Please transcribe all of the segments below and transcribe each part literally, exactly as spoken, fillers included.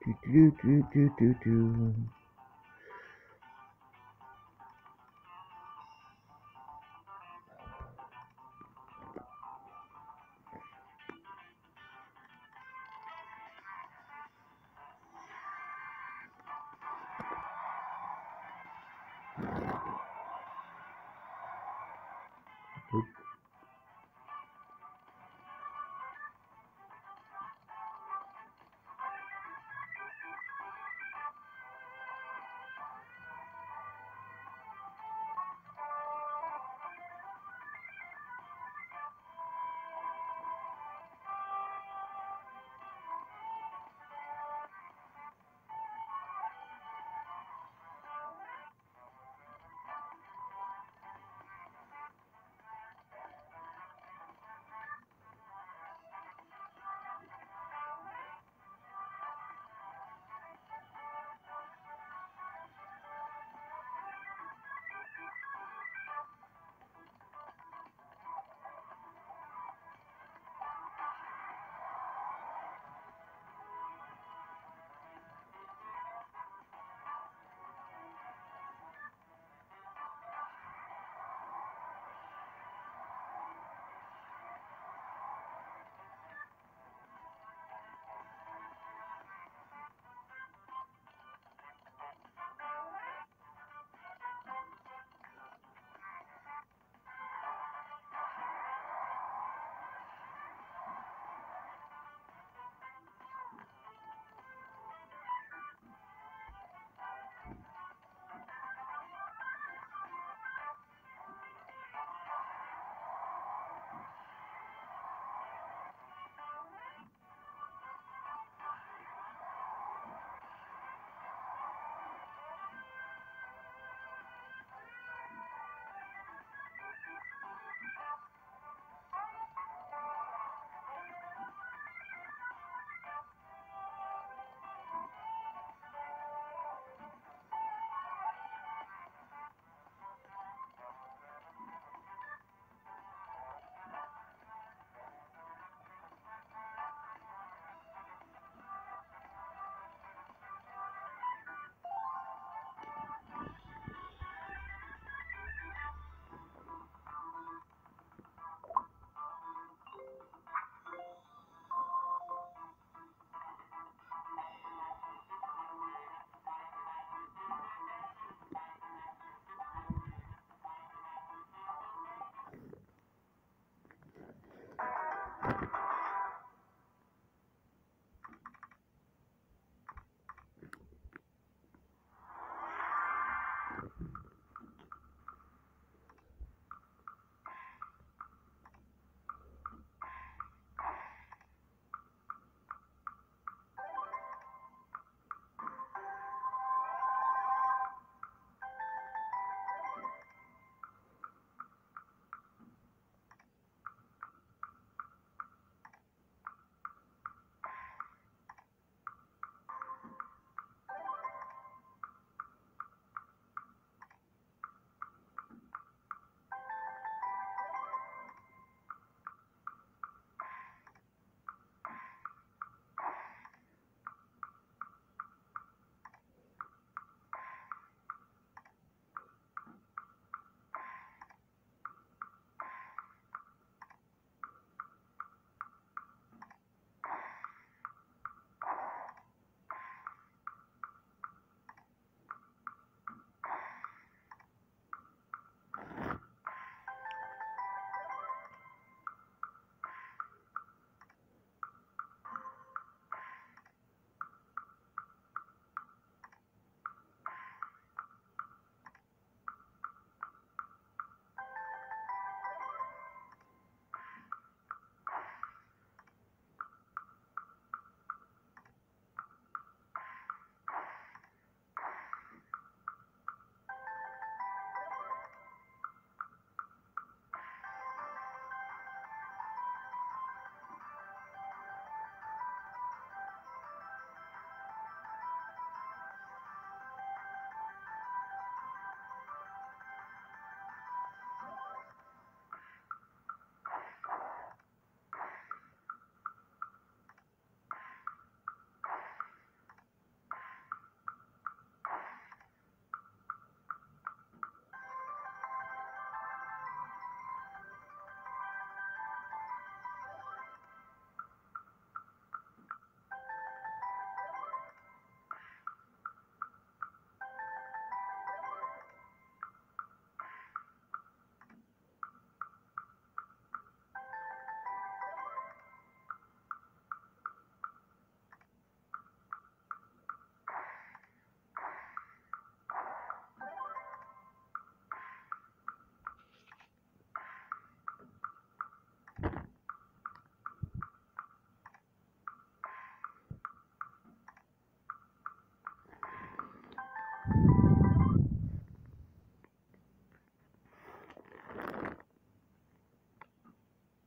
Do, do, do, do, do, do.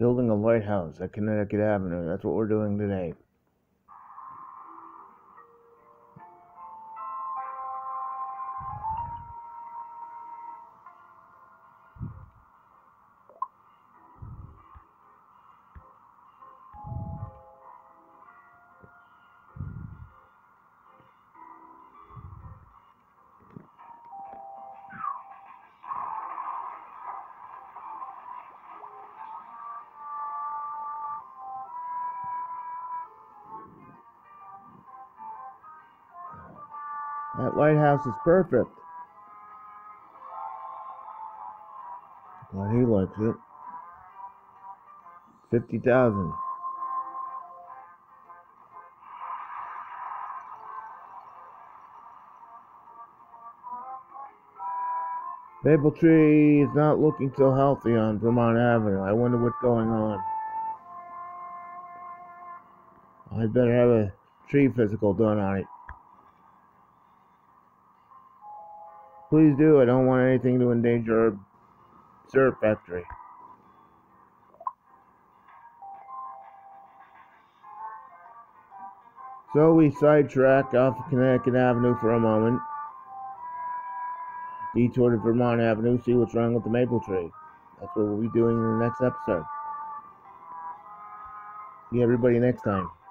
Building a lighthouse at Connecticut Avenue. That's what we're doing today. That lighthouse is perfect. Well, he likes it. Fifty thousand. Maple tree is not looking so healthy on Vermont Avenue. I wonder what's going on. I'd better have a tree physical done on it. Please do. I don't want anything to endanger our syrup factory. So we sidetrack off of Connecticut Avenue for a moment. Detour to Vermont Avenue, see what's wrong with the maple tree. That's what we'll be doing in the next episode. See everybody next time.